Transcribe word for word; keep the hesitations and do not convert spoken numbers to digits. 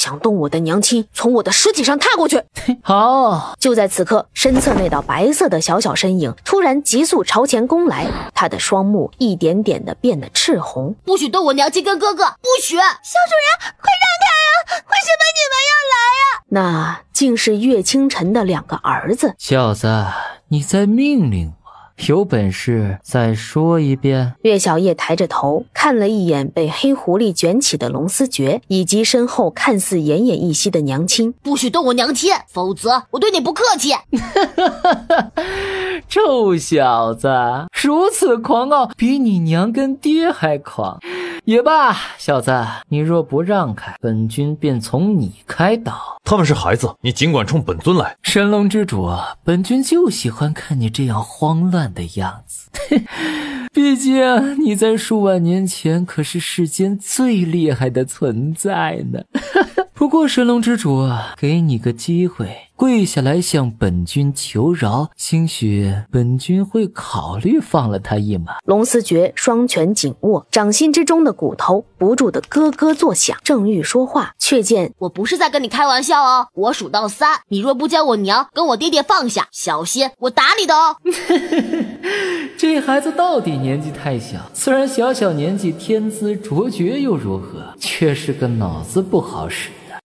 想动我的娘亲，从我的尸体上踏过去。 好， 就在此刻，身侧那道白色的小小身影突然急速朝前攻来，他的双目一点点的变得赤红。 不许动我娘亲跟哥哥，不许！小主人，快让开啊！为什么你们要来啊？ 那竟是岳清晨的两个儿子。 小子，你在命令我，有本事再说一遍。 岳小叶抬着头看了一眼被黑狐狸卷起的龙思觉，以及身后看似奄奄一息的娘亲。 不许动我娘亲，否则我对你不客气。 臭小子，如此狂傲，比你娘跟爹还狂。也罢，小子，你若不让开，本君便从你开刀。 他们是孩子，你尽管冲本尊来。 神龙之主，本君就喜欢看你这样慌乱的样子。毕竟你在数万年前可是世间最厉害的存在呢。不过神龙之主，给你个机会，跪下来向本君求饶，兴许本君会考虑放了他一马。 龙思觉双拳紧握，掌心之中的骨头不住的咯咯作响，正欲说话，却见我不是在跟你开玩笑哦，我数到三，你若不将我娘跟我爹爹放下，小心我打你的哦。 这孩子到底年纪太小，虽然小小年纪天资卓绝又如何，却是个脑子不好使。